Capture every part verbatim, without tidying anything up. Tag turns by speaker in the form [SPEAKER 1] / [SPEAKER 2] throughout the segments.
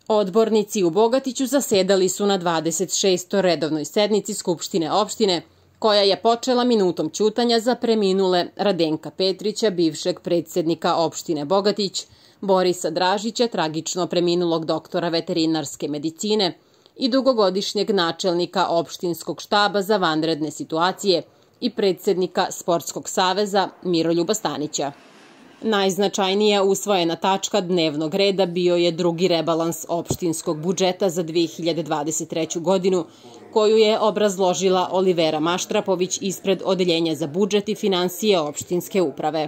[SPEAKER 1] Odbornici u Bogatiću zasedali su na dvadeset šestoj redovnoj sednici Skupštine opštine, koja je počela minutom ćutanja za preminule Radenka Petrića, bivšeg predsjednika opštine Bogatić, Borisa Dražića, tragično preminulog doktora veterinarske medicine i dugogodišnjeg načelnika opštinskog štaba za vanredne situacije i predsjednika Sportskog saveza Miroljuba Stanića. Najznačajnija usvojena tačka dnevnog reda bio je drugi rebalans opštinskog budžeta za dve hiljade dvadeset treću godinu, koju je obrazložila Olivera Maštrapović ispred Odeljenja za budžet i finansije opštinske uprave.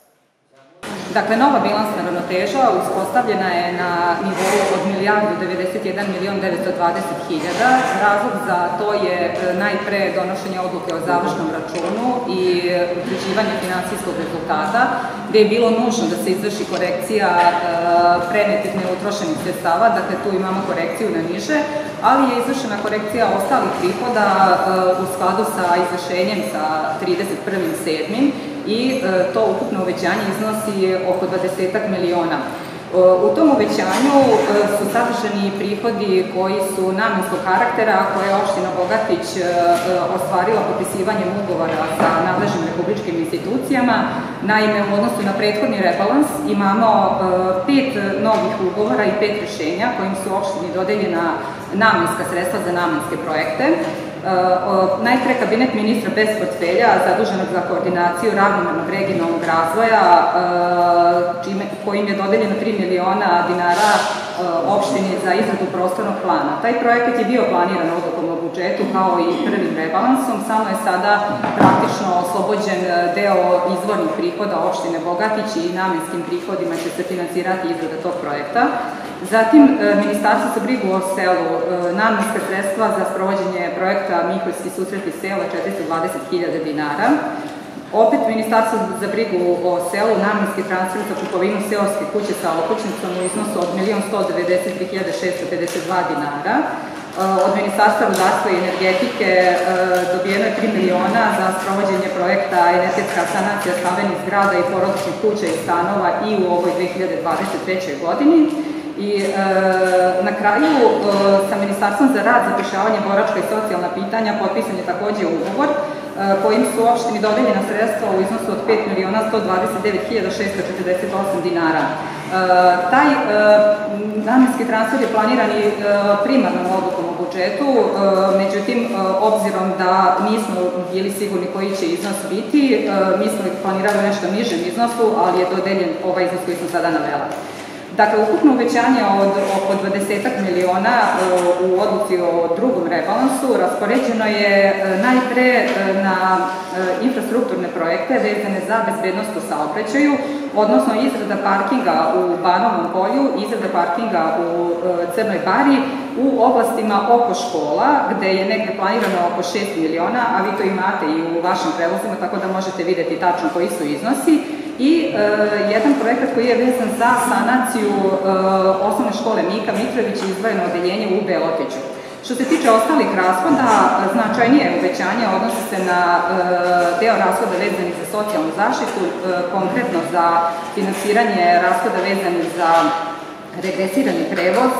[SPEAKER 2] Dakle, nova bilansna ravnoteža uspostavljena je na nivou od milijardu devedeset jedan milion devetsto dvadeset hiljada. Razlog za to je najpre donošenje odluke o završnom računu i utvrđivanje finansijskog rezultata, gde je bilo nužno da se izvrši korekcija prenetih neutrošenih sredstava, dakle tu imamo korekciju na niže, ali je izvršena korekcija ostalih prihoda u skladu sa izvršenjem sa trideset prvog sedmog i to ukupno uvećanje iznosi oko dvadesetak miliona. U tom uvećanju su sadržani prihodi koji su namenskog karaktera, koje je opština Bogatić ostvarila potpisivanjem ugovora sa nadležnim republičkim institucijama. Naime, u odnosu na prethodni rebalans imamo pet novih ugovora i pet rešenja kojim su opštini dodeljena namenska sredstva za namenske projekte. Najpre kabinet ministra bez portfelja, zaduženog za koordinaciju ravnomernog regionalnog razvoja, kojim je dodeljeno tri miliona dinara opštini za izradu prostornog plana. Taj projekat je bio planiran odlukom o budžetu kao i prvim rebalansom, samo je sada praktično oslobođen deo izvornih prihoda opštine Bogatić i namenskim prihodima će se finansirati izrada tog projekta. Zatim, Ministarstvo za brigu o selu, namenska sredstva za sprovođenje projekta Miholjski susreti sela četiristo dvadeset hiljada dinara. Opet, Ministarstvo za brigu o selu, namenski transfer za kupovinu seoske kuće sa okućnicom u iznosu od milion sto devedeset tri hiljade šeststo pedeset dva dinara. Od Ministarstva rudarstva i energetike dobijeno je tri miliona za sprovođenje projekta energetska sanacija stambenih zgrada i porodičnih kuća i stanova i u ovoj dve hiljade dvadeset trećoj godini. I na kraju, sa Ministarstvom za rad, zapošljavanje, boračka i socijalna pitanja potpisan je takođe ugovor kojim su opštini dodeljena sredstva u iznosu od pet miliona sto dvadeset devet hiljada šeststo četrdeset osam dinara. Taj namenski transfer je planiran i primarnom odlukom o budžetu, međutim, obzirom da nismo bili sigurni koji će iznos biti, mi smo planirali nešto nižem iznosu, ali je dodeljen ovaj iznos koji sam sada navela. Dakle, ukupno uvećanje od oko dvadesetak miliona u odluci o drugom rebalansu raspoređeno je najpre na infrastrukturne projekte vezane za bezbednost u saobraćaju, odnosno izrada parkinga u Banovom polju, izrada parkinga u Crnoj Bari, u oblastima oko škola, gde je negde planirano oko šest miliona, a vi to imate i u vašim prevozima, tako da možete videti tačno koji su iznosi. I jedan projekat koji je vezan za sanaciju osnovne škole Mika Mitrović i izdvojeno odeljenje u Belotiću. Što se tiče ostalih rashoda, značajnije uvećanje odnosi se na deo rashoda vezanih za socijalnu zaštitu, konkretno za finansiranje rashoda vezanih za regresirani prevoz,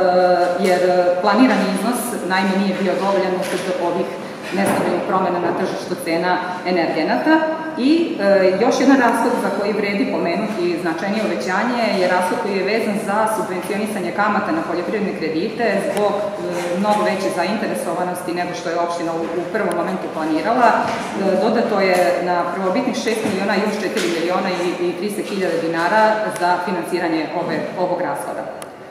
[SPEAKER 2] jer planirani iznos naime nije bio dovoljan usled ovih nestabilnih promena na tržištu cena energenata. I još jedan rashod za koji vredi pomenuti značajnije uvećanje je rashod koji je vezan za subvencionisanje kamata na poljoprivredne kredite zbog mnogo veće zainteresovanosti nego što je opština u prvom momentu planirala. Dodato je na prvobitnih šest miliona još četiri miliona i tristo hiljada dinara za finansiranje ovog rashoda.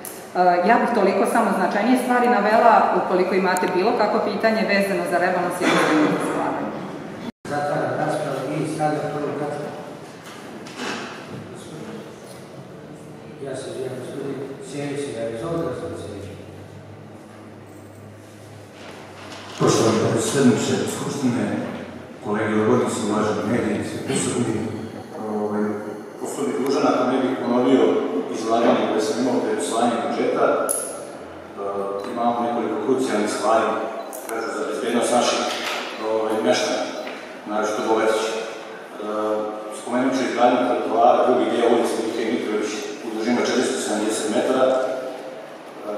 [SPEAKER 2] Ja bih toliko samo značajnije stvari navela, ukoliko imate bilo kako pitanje vezano za rebalans i izvršenje izlaganja.
[SPEAKER 3] Zatvaram raspravu i stavljam prvu tačku. Ja se zvijem gospodin Sjević i Arizona, da sam Sjević.
[SPEAKER 4] Poštovani predsjedniče Skupštine, kolege odbornici, uvaženi mediji, svi prisutni, pošto bih dužan, ako ne bih ponovio izlaganje koje sam imao pred usvajanjem budžeta, imamo nekoliko krucijalnih stvari za bezbednost naših meštana, naročito Bogatića. Spomenut ću izgradnju trotoara, drugi deo ulice Mike Mitrović u dužinu četiristo sedamdeset metara,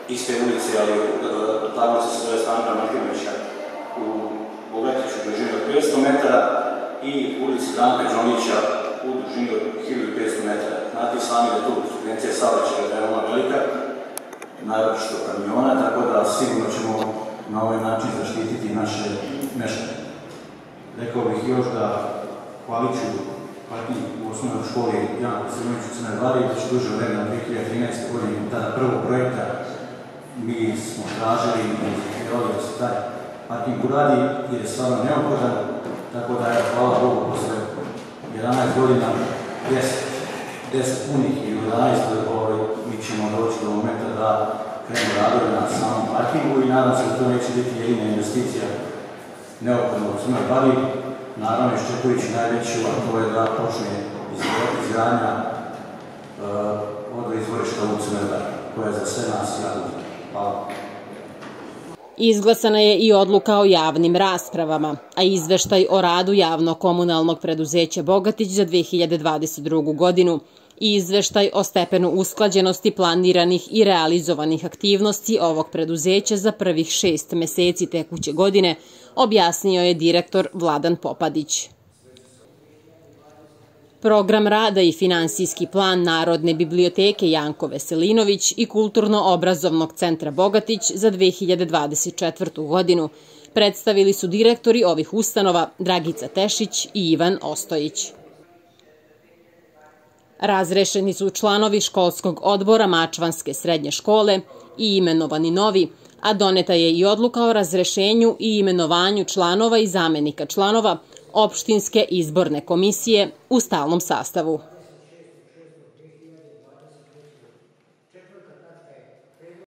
[SPEAKER 4] iste ulice, ali tablica se zove Stanka Martinovića u Bogatiću u dužini od petsto metara i ulici Branka Đonića u dužini od hiljadu petsto metara. Znate i sami da tu subvencija saobraćaja je veoma velika, naročito kamiona, tako da sigurno ćemo na ovaj način zaštititi naše meštane. Rekao bih još da Hvaliću parking u osnovnoj školi Janko Veselinović u Crnoj Vari već duže vremena dve hiljade trinaeste. godine, tada prvog projekta, mi smo tražili da se taj parking uradi jer je stvarno neophodan, tako da je, hvala Bogu, posle jedanaest godina, deset punih i jedanaest, mi ćemo doći do momenta da krenu radovi na samom parkingu i nadam se da to neće biti jedina investicija neophodna u Crnoj Vari. Naravno, iščekujući najveću, a to je da počne izgradnja vodoizvorišta u Crnoj Vari, koja je za sve nas jako bitna. Hvala.
[SPEAKER 1] Izglasana je i odluka o javnim raspravama, a izveštaj o radu javno-komunalnog preduzeća Bogatić za dve hiljade dvadeset drugu. godinu i izveštaj o stepenu usklađenosti planiranih i realizovanih aktivnosti ovog preduzeća za prvih šest meseci tekuće godine, objasnio je direktor Vladan Popadić. Program rada i finansijski plan Narodne biblioteke Janko Veselinović i Kulturno-obrazovnog centra Bogatić za dve hiljade dvadeset četvrtu. godinu predstavili su direktori ovih ustanova Dragica Tešić i Ivan Ostojić. Razrešeni su članovi školskog odbora Mačvanske srednje škole i imenovani novi, a doneta je i odluka o razrešenju i imenovanju članova i zamenika članova opštinske izborne komisije u stalnom sastavu.